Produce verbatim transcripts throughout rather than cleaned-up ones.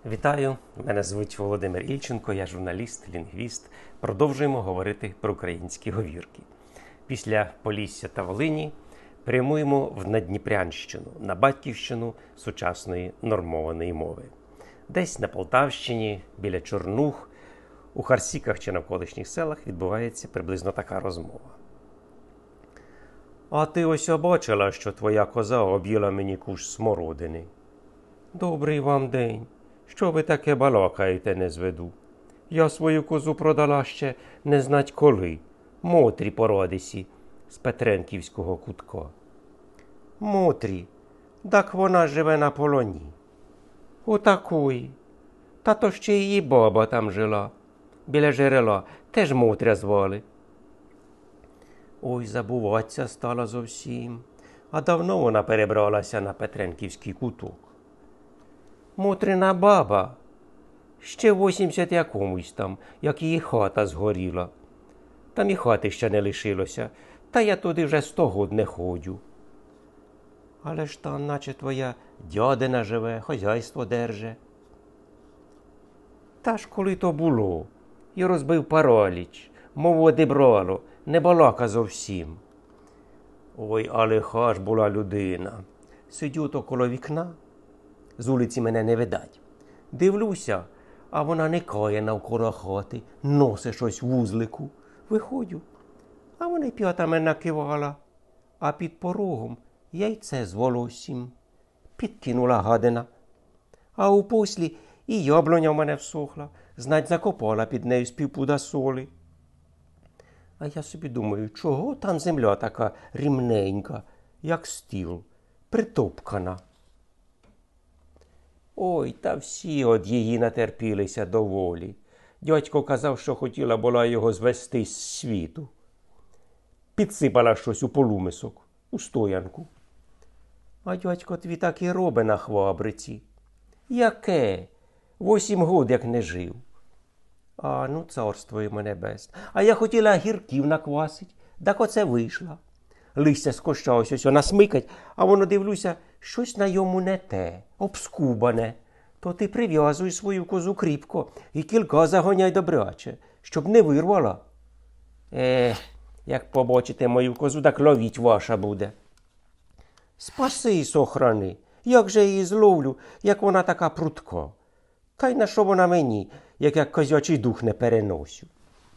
Вітаю, мене звуть Володимир Ільченко, я журналіст, лінгвіст. Продовжуємо говорити про українські говірки. Після Полісся та Волині прямуємо в Надніпрянщину, на батьківщину сучасної нормованої мови. Десь на Полтавщині, біля Чорнух, у Харсіках чи навколишніх селах відбувається приблизно така розмова. «А ти ось бачила, що твоя коза об'їла мені куш смородини?» «Добрий вам день. Що ви таке балакаєте, не зведу? Я свою козу продала ще не знать коли, Мотрі по родисі з Петренківського кутка». «Мотрі? Так вона живе на полоні». «Отакої. Та то ще її баба там жила. Біля джерела теж Мотря звали». «Ой, забуватися стала зовсім. А давно вона перебралася на Петренківський куток». «Мотрина баба. Ще в вісімдесят якомусь там, як її хата згоріла. Там і хати ще не лишилося, та я туди вже сто год не ходжу». «Але ж там, наче твоя дядина живе, хазяйство держе». «Та ж коли то було, і розбив параліч, мову одібрало, не балака зовсім». «Ой, а лиха ж була людина. Сидю то коло вікна, з вулиці мене не видать. Дивлюся, а вона никає навколо хати, носить щось в вузлику. Виходжу, а вона й п'ятами накивала, а під порогом яйце з волоссям. Підкинула гадина. А упослі і яблуня в мене всохла, знать закопала під нею з півпуда солі. А я собі думаю, чого там земля така рівненька, як стіл, притопкана. Ой, та всі од її натерпілися доволі. Дядько казав, що хотіла була його звести з світу. Підсипала щось у полумисок, у стоянку. А дядько твій так і робить на хвабриці. Яке? Восім год як не жив. А, ну царство йому небесне. А я хотіла гірків наквасить, так оце вийшла. Листя з коща ось ось насмикать, а воно, дивлюся, щось на йому не те, обскубане. То ти прив'язуй свою козу кріпко і кілька загоняй добряче, щоб не вирвала. Ех, як побачите мою козу, так ловіть ваша буде. Спаси, сохрани, як же її зловлю, як вона така прутка. Та й на що вона мені, як я козячий дух не переносю.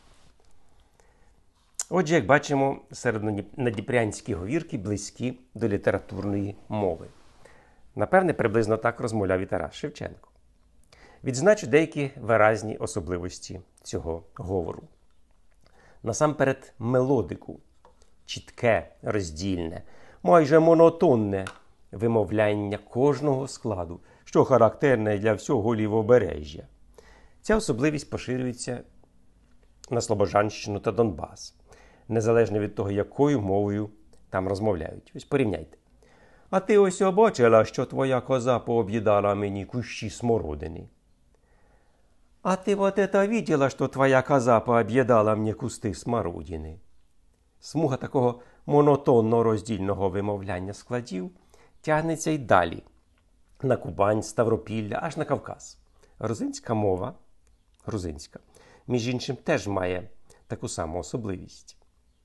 Отже, як бачимо, середньонадніпрянські говірки близькі до літературної мови. Напевне, приблизно так розмовляв і Тарас Шевченко. Відзначу деякі виразні особливості цього говору. Насамперед, мелодику. Чітке, роздільне, майже монотонне вимовляння кожного складу, що характерне для всього лівобережжя. Ця особливість поширюється на Слобожанщину та Донбас, незалежно від того, якою мовою там розмовляють. Ось порівняйте. «А ти ось обачила, що твоя коза пооб'їдала мені кущі смородини». «А ти вот это видела, що твоя коза пооб'їдала мені кусти смородини». Смуга такого монотонно-роздільного вимовляння складів тягнеться й далі. На Кубань, Ставропілля, аж на Кавказ. Грузинська мова, грузинська, між іншим, теж має таку саму особливість.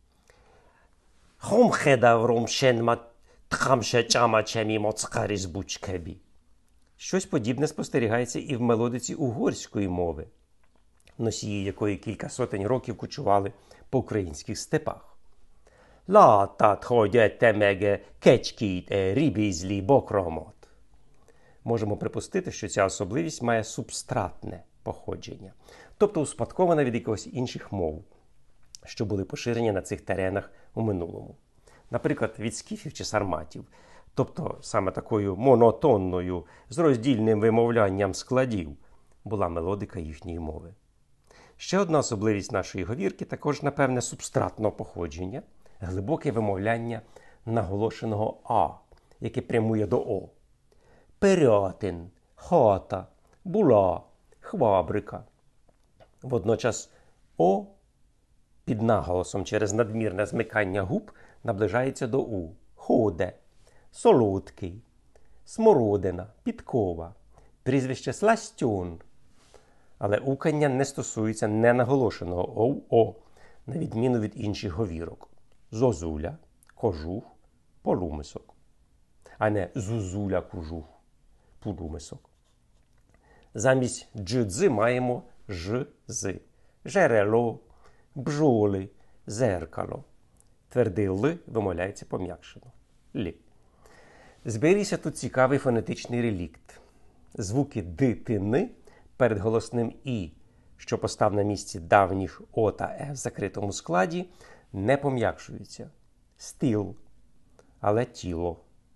Щось подібне спостерігається і в мелодиці угорської мови, носії якої кілька сотень років кочували по українських степах. «Láttad, hogy ette meg kecskét ribizli bokromot». Можемо припустити, що ця особливість має субстратне походження, тобто успадкована від якихось інших мов, що були поширені на цих теренах у минулому. Наприклад, від скіфів чи сарматів, тобто саме такою монотонною, з роздільним вимовлянням складів, була мелодика їхньої мови. Ще одна особливість нашої говірки також, напевне, субстратного походження – глибоке вимовляння наголошеного «а», яке прямує до «о». Перятин, хата, була, хвабрика. Водночас «о» під наголосом через надмірне змикання губ наближається до «у». Ходе, солодкий, смородина, підкова, Прізвище Сластьон. Але укання не стосується ненаголошеного оу-о, на відміну від інших говірок. Зозуля, кожух, полумисок. А не зузуля, кожух, полумисок. Замість дж-дзи маємо ж-з. Жерело, бджоли, зеркало. Твердий Л вимовляється пом'якшено. Лі. Зберігся тут цікавий фонетичний релікт. Звуки д, т, н перед голосним і, що постав на місці давніх о та е в закритому складі, не пом'якшуються. Стіл, але тіло.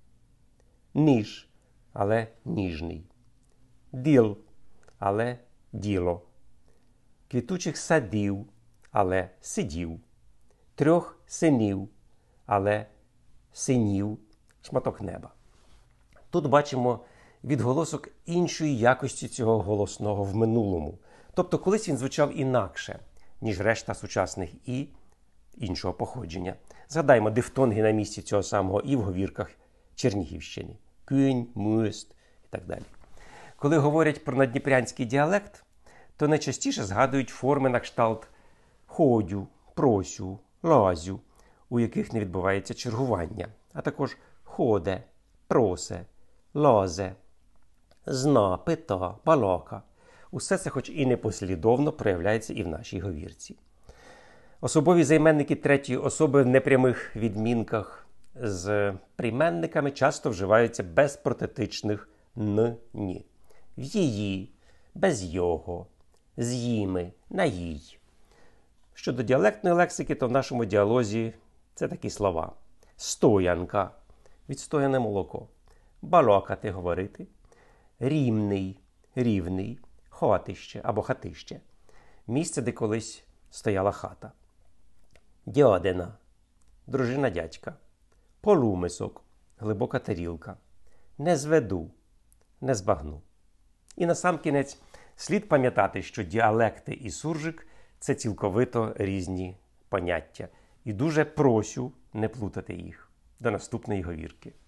Ніж, але ніжний. Діл, але діло. Квітучих садів, але сидів. Трьох синів, але синів, шматок неба. Тут бачимо відголосок іншої якості цього голосного в минулому. Тобто колись він звучав інакше, ніж решта сучасних і іншого походження. Згадаймо дифтонги на місці цього самого і в говірках Чернігівщини. Кюнь, муст і так далі. Коли говорять про наддніпрянський діалект, то найчастіше згадують форми на кшталт ходю, просю, лазю, у яких не відбувається чергування, а також ходе, просе, лазе, зна, пита, балака. Усе це хоч і непослідовно проявляється і в нашій говірці. Особові займенники третьої особи в непрямих відмінках з прийменниками часто вживаються без протетичних н-ні. В її, без його, з їми, на їй. Щодо діалектної лексики, то в нашому діалозі це такі слова. Стоянка – відстояне молоко. Балакати – говорити. Рівний – рівний. Хатище або хатище. Місце, де колись стояла хата. Дядина – дружина дядька. Полумисок – глибока тарілка. Не зведу – не збагну. І насамкінець слід пам'ятати, що діалекти і суржик – це цілковито різні поняття. І дуже просю не плутати їх. До наступної говірки.